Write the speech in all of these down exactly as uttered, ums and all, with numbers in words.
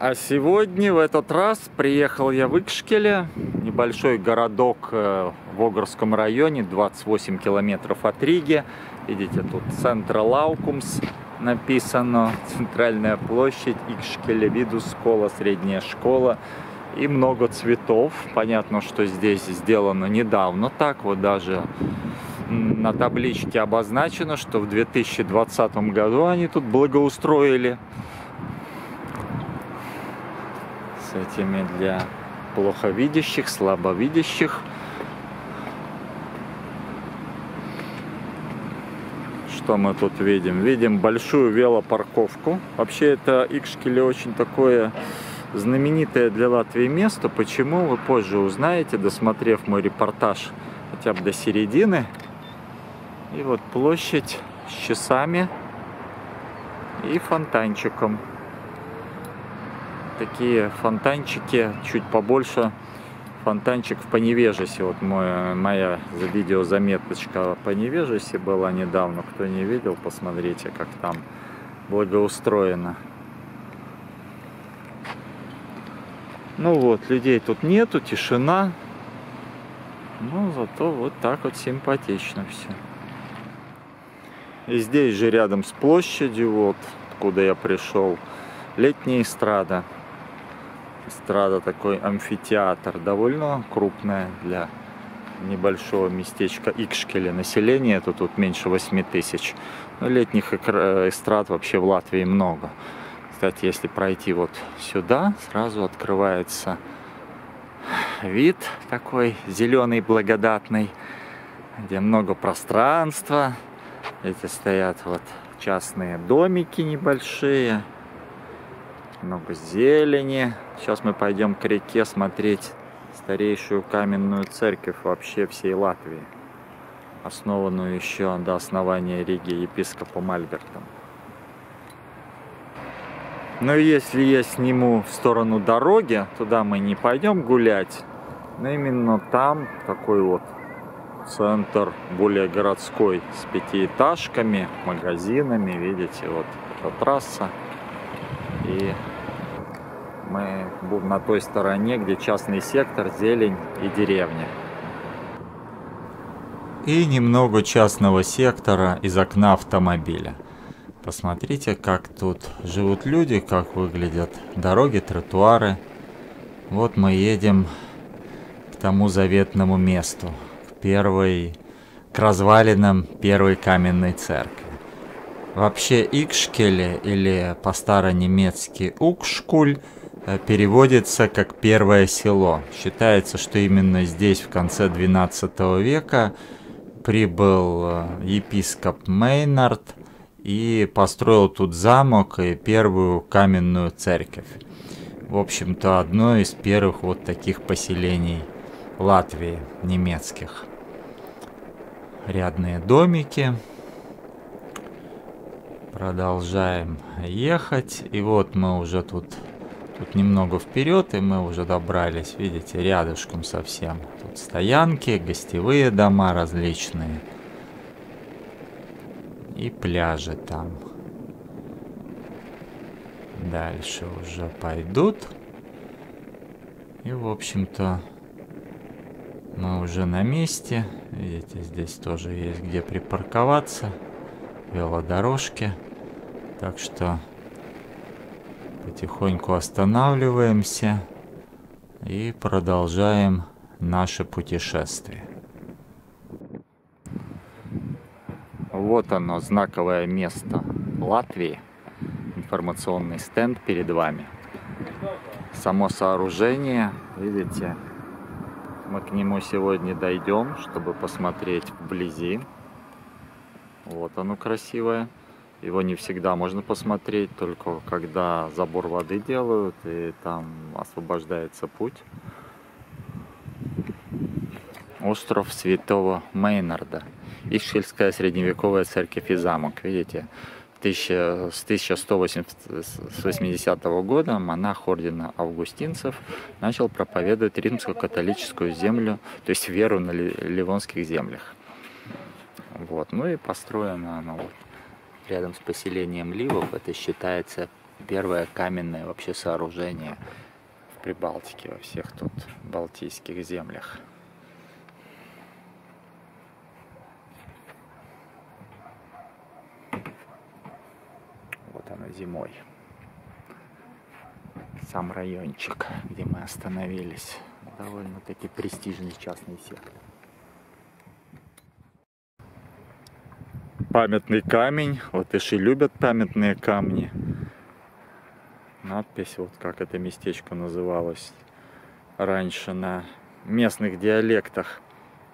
А сегодня в этот раз приехал я в Икшкеле, небольшой городок в Огрском районе, двадцать восемь километров от Риги. Видите, тут центр Лаукумс написано, центральная площадь Икшкеле, Видускола, средняя школа. И много цветов. Понятно, что здесь сделано недавно. Так вот даже на табличке обозначено, что в две тысячи двадцатом году они тут благоустроили. С этими для плоховидящих, слабовидящих. Что мы тут видим? Видим большую велопарковку. Вообще это Икшкеле очень такое знаменитое для Латвии место. Почему, вы позже узнаете, досмотрев мой репортаж хотя бы до середины. И вот площадь с часами и фонтанчиком. Такие фонтанчики чуть побольше. Фонтанчик в Поневежесе. Вот мой, моя видеозаметочка по Поневежесе была недавно. Кто не видел, посмотрите, как там благоустроено. Ну вот, людей тут нету, тишина. Ну, зато вот так вот симпатично все. И здесь же рядом с площадью, вот откуда я пришел, летняя эстрада. Эстрада, такой амфитеатр, довольно крупная для небольшого местечка Икшкеле. Население тут, тут меньше восьми тысяч. Но летних эстрад вообще в Латвии много. Кстати, если пройти вот сюда, сразу открывается вид такой зеленый, благодатный, где много пространства. Эти стоят вот частные домики небольшие. Много зелени. Сейчас мы пойдем к реке смотреть старейшую каменную церковь вообще всей Латвии, основанную еще до основания Риги епископом Альбертом. Но если я сниму в сторону дороги, туда мы не пойдем гулять, но именно там такой вот центр более городской, с пятиэтажками, магазинами, видите, вот эта трасса. И мы будем на той стороне, где частный сектор, зелень и деревня. И немного частного сектора из окна автомобиля. Посмотрите, как тут живут люди, как выглядят дороги, тротуары. Вот мы едем к тому заветному месту, к первой, к развалинам первой каменной церкви. Вообще Икшкеле, или по-старонемецки Укшкуль, переводится как первое село. Считается, что именно здесь в конце двенадцатого века прибыл епископ Мейнард и построил тут замок и первую каменную церковь. В общем-то, одно из первых вот таких поселений Латвии, немецких. Рядные домики. Продолжаем ехать. И вот мы уже тут, тут немного вперед, и мы уже добрались, видите, рядышком совсем. Тут стоянки, гостевые дома различные. И пляжи там. Дальше уже пойдут. И, в общем-то, мы уже на месте. Видите, здесь тоже есть где припарковаться. Велодорожки. Так что потихоньку останавливаемся и продолжаем наше путешествие. Вот оно, знаковое место Латвии. Информационный стенд перед вами. Само сооружение, видите, мы к нему сегодня дойдем, чтобы посмотреть вблизи. Вот оно красивое. Его не всегда можно посмотреть, только когда забор воды делают, и там освобождается путь. Остров Святого Мейнарда. Икшкельская средневековая церковь и замок. Видите, с тысяча сто восьмидесятого года монах ордена августинцев начал проповедовать римско-католическую землю, то есть веру на ливонских землях. Вот. Ну и построено оно вот рядом с поселением Ливов. Это считается Первое каменное вообще сооружение в Прибалтике, во всех тут балтийских землях. Вот оно зимой. Сам райончик, где мы остановились. Довольно-таки престижный частный сектор. Памятный камень. Латыши любят памятные камни. Надпись, вот как это местечко называлось раньше на местных диалектах.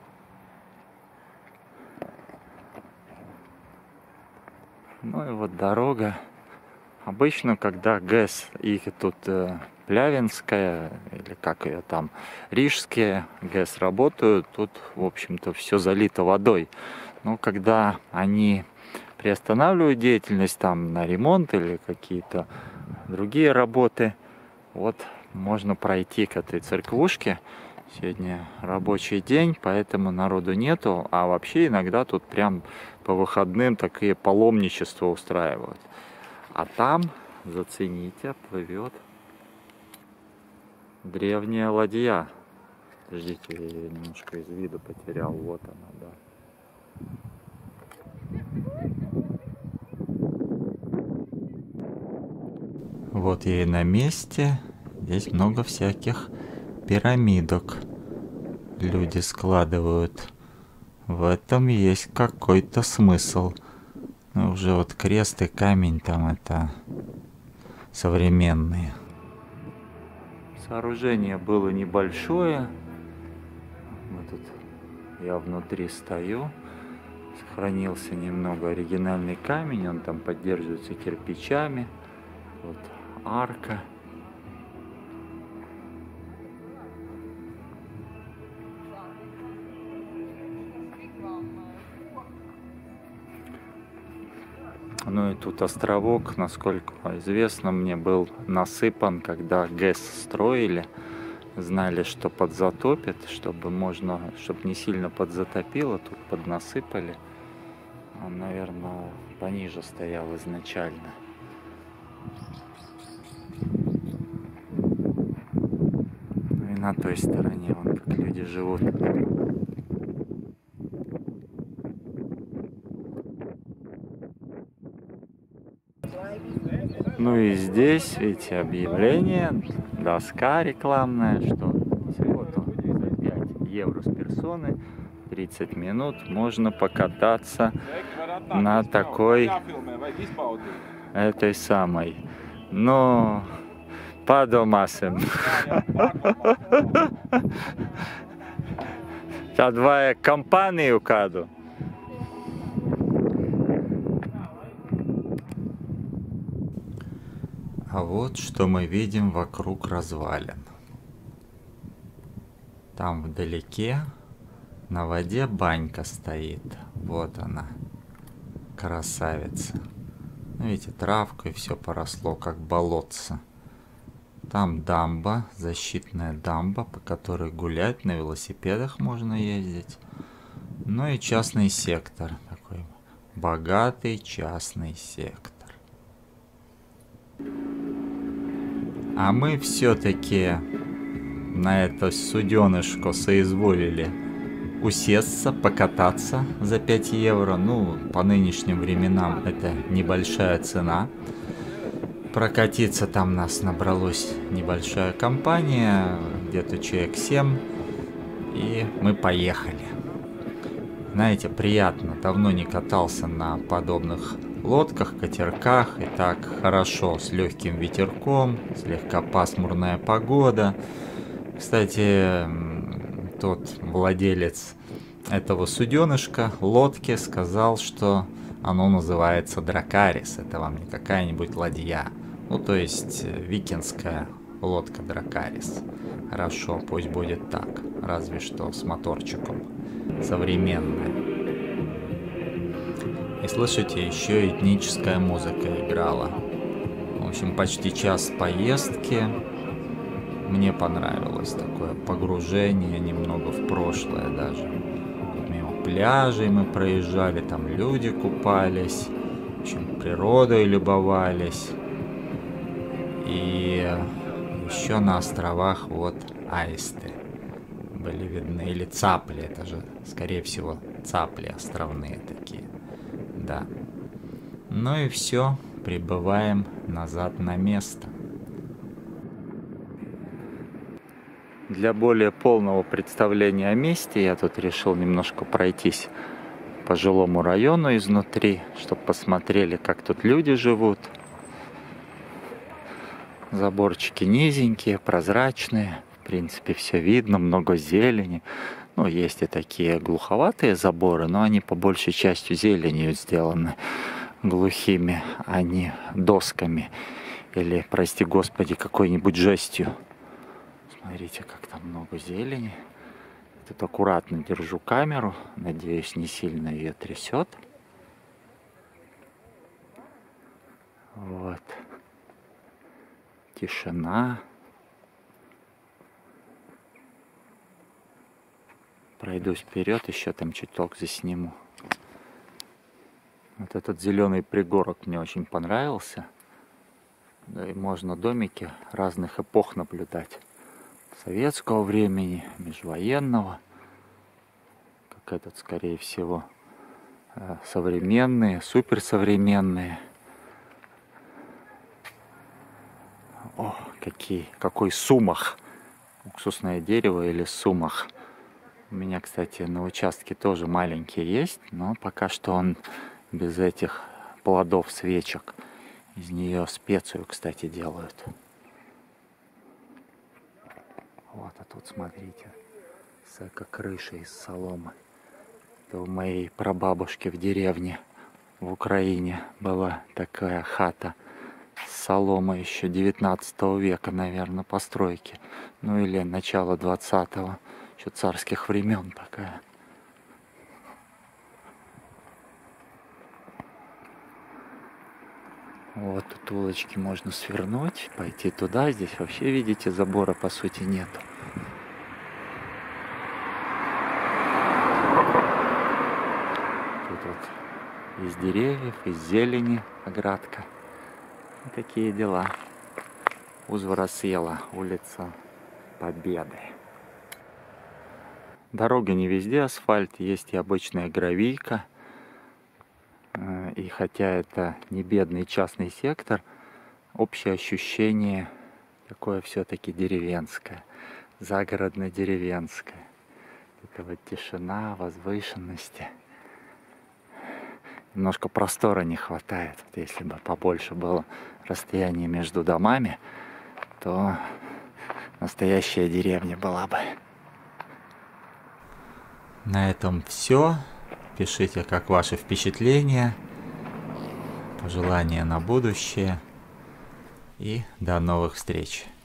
Ну и вот дорога. Обычно, когда ГЭС, их тут э, Плявинская, или как ее там, Рижские ГЭС работают, тут, в общем-то, все залито водой. Но когда они приостанавливают деятельность там на ремонт или какие-то другие работы, вот можно пройти к этой церквушке. Сегодня рабочий день, поэтому народу нету, а вообще иногда тут прям по выходным такие паломничества устраивают. А там, зацените, плывет древняя ладья. Подождите, я ее немножко из виду потерял. Вот она, да. Вот я и на месте. Здесь много всяких пирамидок люди складывают. В этом есть какой-то смысл. Ну, уже вот крест и камень там это современные. Сооружение было небольшое. Мы тут, я внутри стою. Сохранился немного оригинальный камень. Он там поддерживается кирпичами. Вот арка. Ну и тут островок, насколько известно, мне был насыпан, когда ГЭС строили. Знали, что подзатопит, чтобы можно, чтобы не сильно подзатопило, тут поднасыпали. Он, наверное, пониже стоял изначально. Ну и на той стороне, вон как люди живут. Ну и здесь, видите, объявление, доска рекламная, что всего-то за пять евро с персоны, тридцать минут можно покататься на такой, этой самой, но падомасем. Та двоя компанию каду. А вот что мы видим вокруг развалин. Там вдалеке на воде банька стоит. Вот она, красавица. Видите, травкой все поросло, как болотце. Там дамба, защитная дамба, по которой гулять, на велосипедах можно ездить. Ну и частный сектор, такой богатый частный сектор. А мы все-таки на это суденышко соизволили усесться, покататься за пять евро. Ну, по нынешним временам это небольшая цена. Прокатиться там нас набралась небольшая компания, где-то человек семь, и мы поехали. Знаете, приятно, давно не катался на подобных лодках, катерках, и так хорошо, с легким ветерком, слегка пасмурная погода. Кстати, тот владелец этого суденышка, лодки, сказал, что оно называется Дракарис, это вам не какая-нибудь ладья. Ну, то есть викингская лодка Дракарис. Хорошо, пусть будет так, разве что с моторчиком. Современная. И слышите, еще этническая музыка играла. В общем, почти час поездки. Мне понравилось такое погружение немного в прошлое даже. Мимо пляжей мы проезжали, там люди купались. В общем, природой любовались. И еще на островах вот аисты были видны. Или цапли, это же, скорее всего, цапли островные такие. Да. Ну и все, прибываем назад на место. Для более полного представления о месте я тут решил немножко пройтись по жилому району изнутри, чтобы посмотрели, как тут люди живут. Заборчики низенькие, прозрачные. В принципе, все видно, много зелени. Ну, есть и такие глуховатые заборы, но они по большей части зеленью сделаны. Глухими, а не досками. Или, прости господи, какой-нибудь жестью. Смотрите, как там много зелени. Тут аккуратно держу камеру. Надеюсь, не сильно ее трясет. Вот. Тишина. Пройдусь вперед, еще там чуток засниму. Вот этот зеленый пригорок мне очень понравился. Да и можно домики разных эпох наблюдать. Советского времени, межвоенного. Как этот, скорее всего, современные, суперсовременные. О, какие, какой сумах. Уксусное дерево или сумах. У меня, кстати, на участке тоже маленький есть, но пока что он без этих плодов свечек. Из нее специю, кстати, делают. Вот, а тут смотрите, крыша из соломы. Это у моей прабабушки в деревне в Украине была такая хата. Солома еще девятнадцатого века, наверное, постройки. Ну или начало двадцатого. Еще царских времен такая. Вот тут улочки можно свернуть, пойти туда. Здесь вообще, видите, забора по сути нет. Тут вот из деревьев, из зелени оградка. И такие дела. Узваросъела, улица Победы. Дорога не везде асфальт, есть и обычная гравийка. И хотя это не бедный частный сектор, общее ощущение такое все-таки деревенское, загородно-деревенское. Это вот тишина, возвышенности. Немножко простора не хватает. Вот если бы побольше было расстояние между домами, то настоящая деревня была бы. На этом все. Пишите, как ваши впечатления, пожелания на будущее. И до новых встреч.